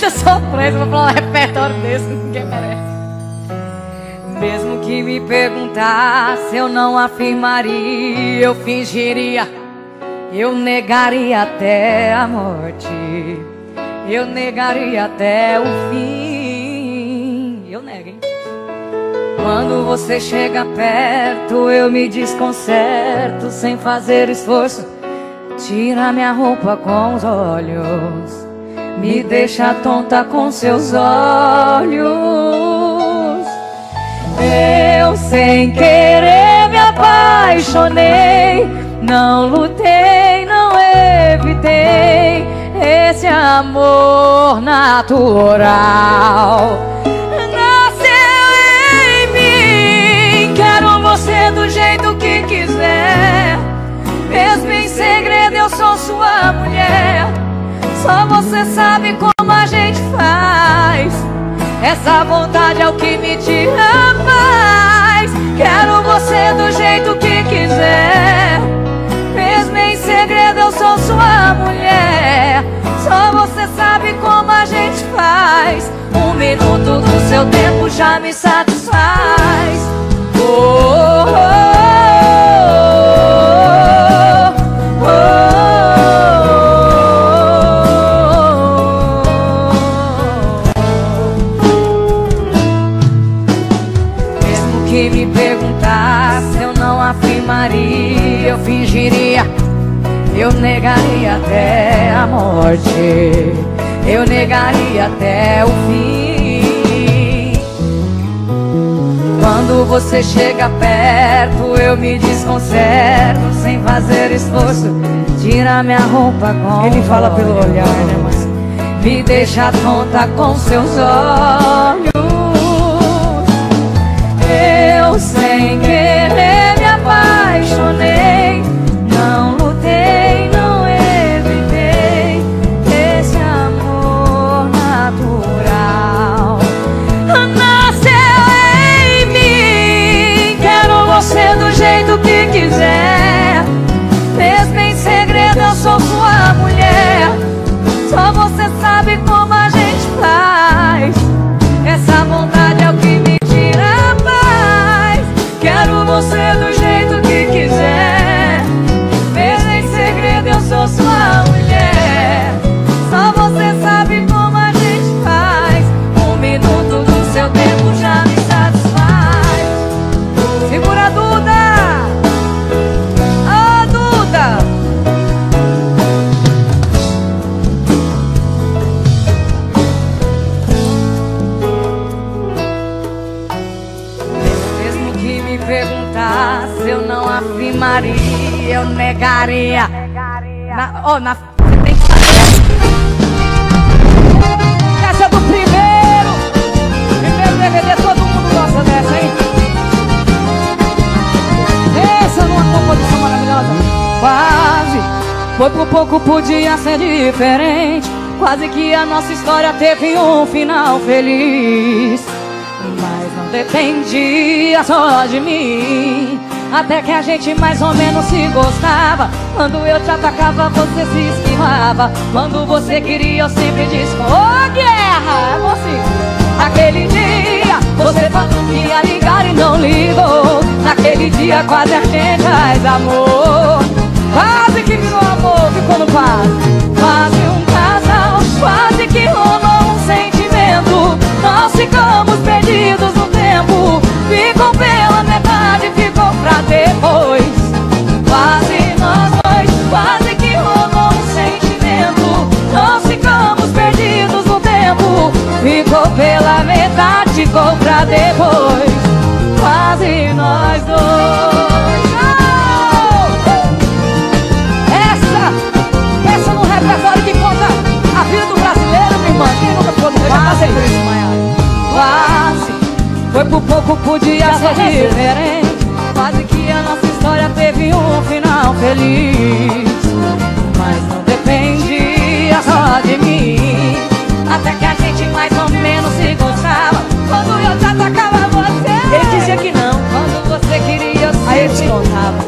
Deixa eu sofrer, vou falar um repertório desse, ninguém merece. Mesmo que me perguntasse, eu não afirmaria, eu fingiria, eu negaria até a morte, eu negaria até o fim. Eu nego, hein? Quando você chega perto, eu me desconcerto sem fazer esforço. Tira minha roupa com os olhos, me deixa tonta com seus olhos. Eu sem querer me apaixonei, não lutei, não evitei esse amor natural. Nasceu em mim, quero você do jeito que quiser. Mesmo em segredo eu sou sua mulher. Só você sabe como a gente faz. Essa vontade é o que me tira a paz. Quero você do jeito que quiser. Mesmo em segredo eu sou sua mulher. Só você sabe como a gente faz. 1 minuto do seu tempo já me satisfaz. Oh, oh, oh, oh, oh. Mesmo que me perguntasse, eu não afirmaria, eu fingiria, eu negaria até a morte, eu negaria até o fim. Quando você chega perto, eu me desconcerto sem fazer esforço. Tira minha roupa com ele fala pelo olhar, né, mas me deixa tonta com seus olhos. Eu sem querer me apaixonei, não lutei, não evitei esse amor natural. Nasceu em mim, quero você do jeito que quiser. Mesmo em segredo eu sou sua mulher. Só você sabe como a gente faz. Essa vontade é o que me tira a paz. Quero você do jeito que quiser. Mesmo em segredo eu sou sua mulher. Só você sabe como a gente faz. 1 minuto do seu tempo já me satisfaz. Segura a Duda! Ah, Duda! Mesmo que me perguntasse, eu não afirmaria, eu negaria. Você tem que saber. Essa é do primeiro DVD, todo mundo gosta dessa, hein? Essa numa composição maravilhosa. Quase, foi por pouco, podia ser diferente. Quase que a nossa história teve um final feliz. Mas não dependia só de mim. Até que a gente mais ou menos se gostava. Quando eu te atacava, você se esquivava. Quando você queria, eu sempre disse: ô, guerra, mocinho. Aquele dia, você falou que ia ligar e não ligou. Naquele dia quase a gente faz amor. Quase que virou amor, ficou no quase. Quase um casal, quase que rolou um sentimento. Nós ficamos perdidos no tempo. Ficou pela metade, ficou pra depois. Quase nós dois, quase que rolou um sentimento. Nós ficamos perdidos no tempo. Ficou pela metade, ficou pra depois. Quase nós dois. Essa no repertório que conta a vida do brasileiro, minha irmã. Quem nunca ficou no meio? Já passei por isso, Maiara. Quase, foi por pouco, podia ser diferente. Quase que a nossa história teve um final feliz. Mas não dependia só de mim. Até que a gente mais ou menos se gostava. Quando eu te atacava, você ele dizia que não. Quando você queria, aí eu descontava.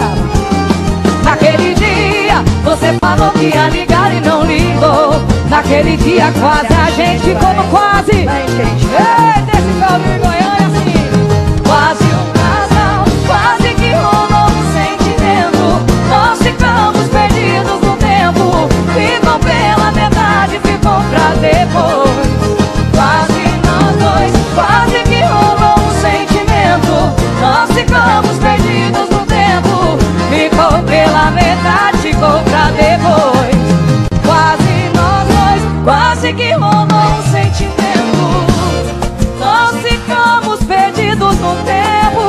Naquele dia, você falou que ia ligar e não ligou. Naquele Naquele dia quase a gente ficou no quase. Ei, desse Paulinho Goiânia assim. Quase um casal, quase que rolou um sentimento. Nós ficamos perdidos no tempo. Ficam pela metade, ficam pra depois. Quase nós dois, quase que rolou um sentimento. Nós ficamos perdidos no tempo. Ficou pela metade, ficou pra depois. Quase nós dois, quase que rolou um sentimento. Nós ficamos perdidos no tempo.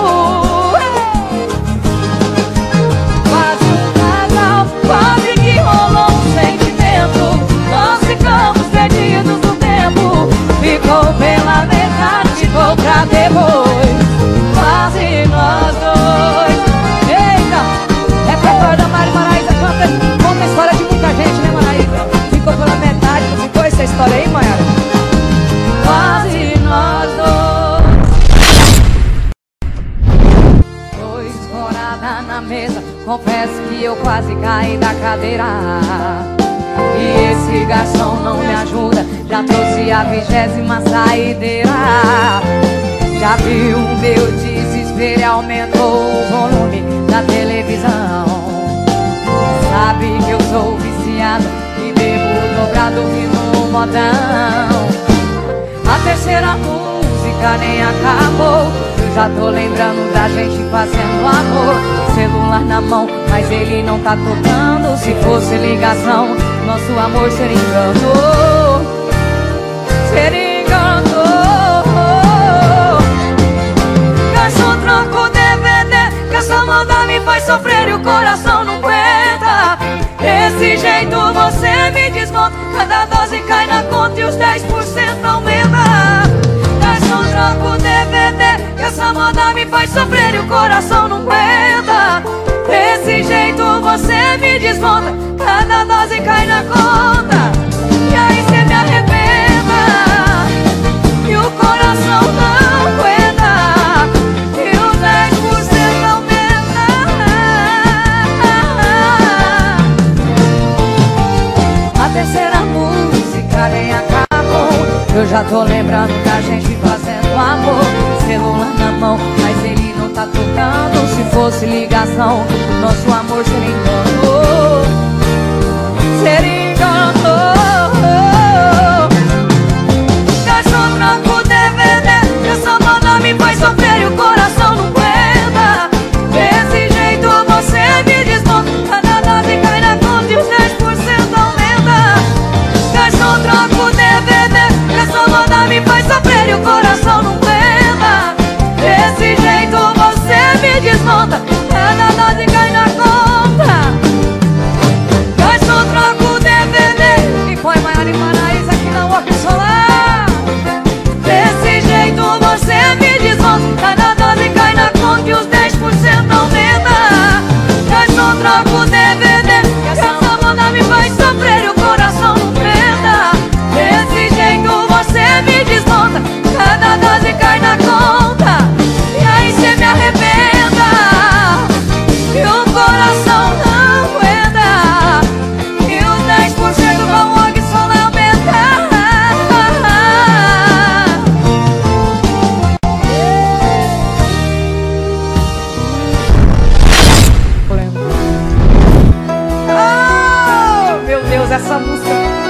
Quase um casal, quase que rolou um sentimento. Nós ficamos perdidos no tempo. Ficou pela metade, ficou pra depois. Quase nós dois. Eita, repertório da Mari Maraísa conta a história de muita gente, né, Maraísa? Ficou pela metade, não ficou essa história aí, Maiara? Quase nós dois escorada na mesa. Confesso que eu quase caí da cadeira. E esse garçom não me ajuda. Já trouxe a 20ª saideira. Já viu o meu desespero e aumentou o volume da televisão. Sabe que eu sou viciado e bebo dobrado ouvindo um modão. A terceira música nem acabou. Eu já tô lembrando da gente fazendo amor. Celular na mão, mas ele não tá tocando. Se fosse ligação, nosso amor seria engano. Seria engano. Garçom, troca o DVD, que essa moda me faz sofrer e o coração não aguenta. Desse jeito você me desmonta. Cada dose cai na conta e os 10% aumenta. Garçom, troca o DVD, que essa moda me faz sofrer e o coração não aguenta. Desse jeito você me desmonta. Cada dose cai na conta. E aí cê me arrebenta. E o coração não aguenta. E os 10% aumenta. A terceira música nem acabou. Eu já tô lembrando da gente fazendo amor. Celular na mão, mas ele não tá tocando. Se fosse ligação, nosso amor seria engano. Seria engano. Garçom, troca o DVD, essa moda me faz sofrer e o coração não aguenta. Desse jeito você me desmonta. Cada dose cai na conta e os 10% aumenta. Garçom, troca o DVD, essa moda me faz sofrer e o coração não aguenta. Desse jeito você me desmonta. Cada dose cai na conta. Garçom, troca o DVD e põe Maiara e Maraísa aqui na Walk Solar. Desse jeito você me desmonta. Cada dose cai na conta e os 10% aumenta. Garçom, troca o DVD, que essa moda me faz sofrer e o coração não aguenta. Desse jeito você me desmonta. Cada dose cai na conta. E aí cê me arrebenta. E o coração não aguenta. E os 10% vão logo só aumentar. Oh, meu Deus, essa música.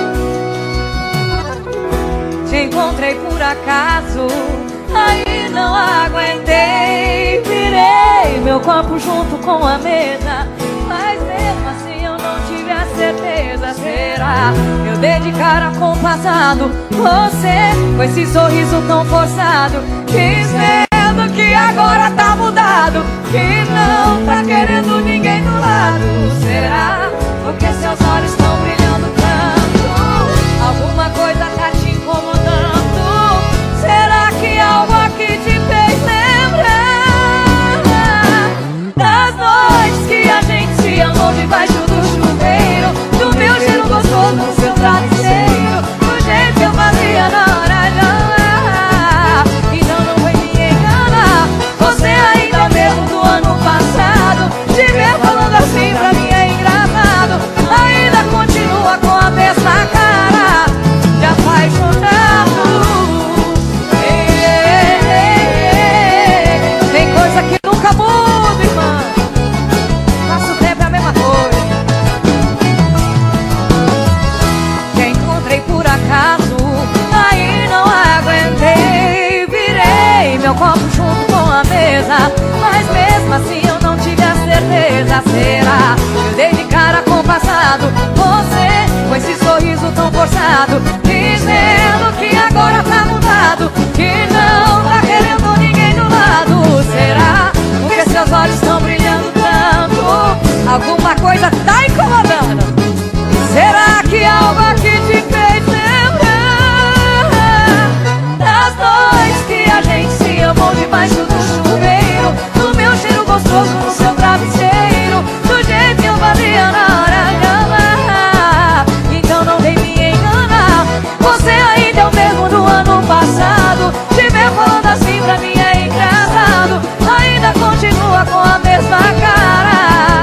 Te encontrei por acaso, aí não aguentei. Virei meu corpo junto com a mesa, mas mesmo assim eu não tive a certeza. Será? Eu dei de cara com o passado. Você, com esse sorriso tão forçado, dizendo que agora tá mudado, que não tá querendo ninguém do lado. Será? Porque seus olhos estão brilhando tanto. Alguma coisa tá te incomodando. Será que algo aqui te fez lembrar das noites que a gente se amou debaixo do chuveiro, do meu cheiro gostoso no seu travesseiro, do jeito que eu fazia na hora de amar. Então não foi me enganar. Você ainda mesmo do ano passado forçado, dizendo que agora tá mudado, que não tá querendo ninguém do lado. Será? Porque seus olhos estão brilhando tanto, alguma coisa tá incomodando. Será que algo aqui te fez lembrar das noites que a gente se amou debaixo do chuveiro, do meu cheiro gostoso no seu travesseiro, do jeito que eu fazia na hora de amar? Então não vem me enganar, você ainda é o mesmo do ano passado. Te ver falando assim pra mim é engraçado, ainda continua com a mesma cara.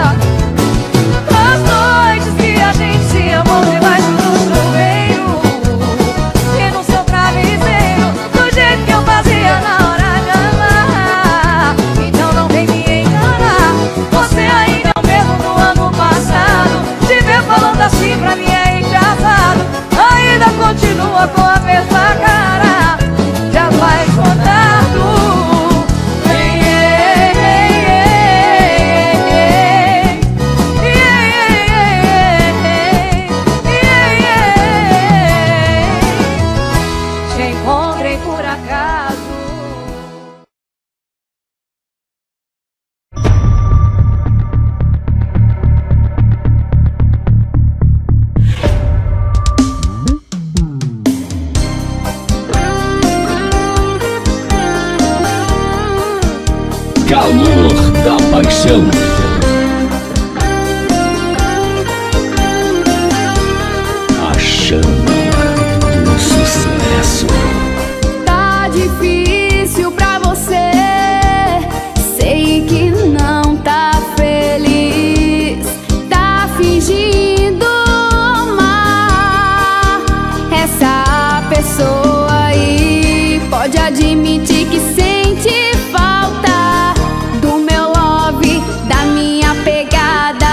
As noites que a gente se amou debaixo do chuveiro e no seu travesseiro, do jeito que eu fazia na hora de amar. Então não vem me enganar, você ainda é o mesmo do ano passado. Te ver falando assim pra mim é engraçado, ainda continua com a mesma cara. Já vai contado. Te encontrei por acaso. Calor da paixão. A chama do sucesso. Tá difícil pra você, sei que não tá feliz, tá fingindo amar essa pessoa aí. Pode admitir que sente falta do meu love, da minha pegada.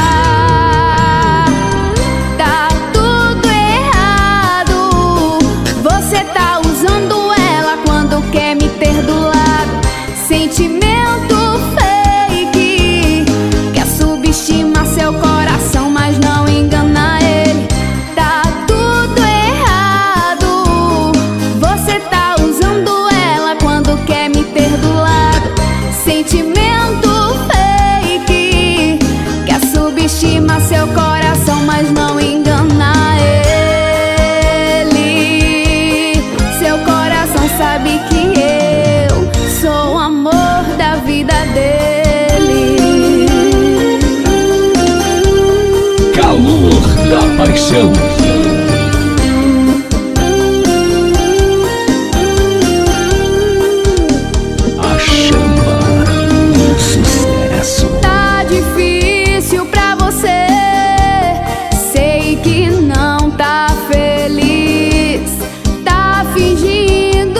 Tá tudo errado, você tá usando ela quando quer me ter do lado. Sentimento fake, quer subestimar seu coração, mas não engana ele. Tá tudo errado, você tá usando ela quando quer me ter do lado. Sentimento fake, quer subestimar seu coração, mas não engana ele. Seu coração sabe que eu sou o amor da vida dele. Calor da paixão. A chama do sucesso. Tá difícil pra você, sei que não tá feliz, tá fingindo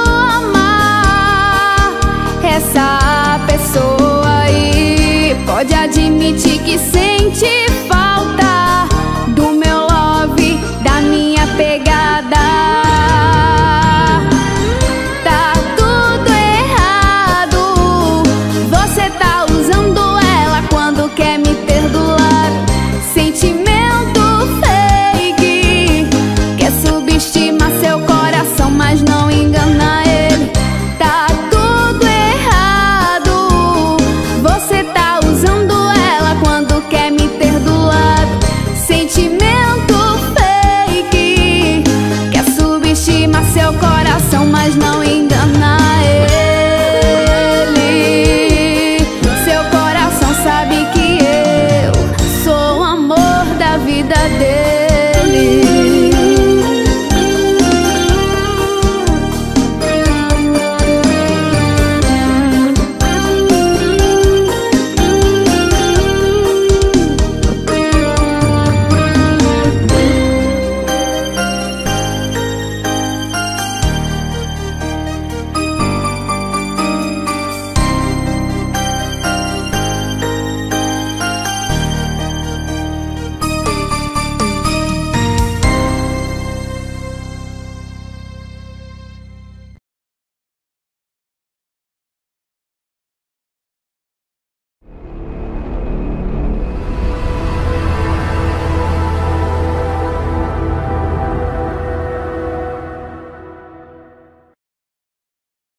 amar essa pessoa aí. Pode admitir que sente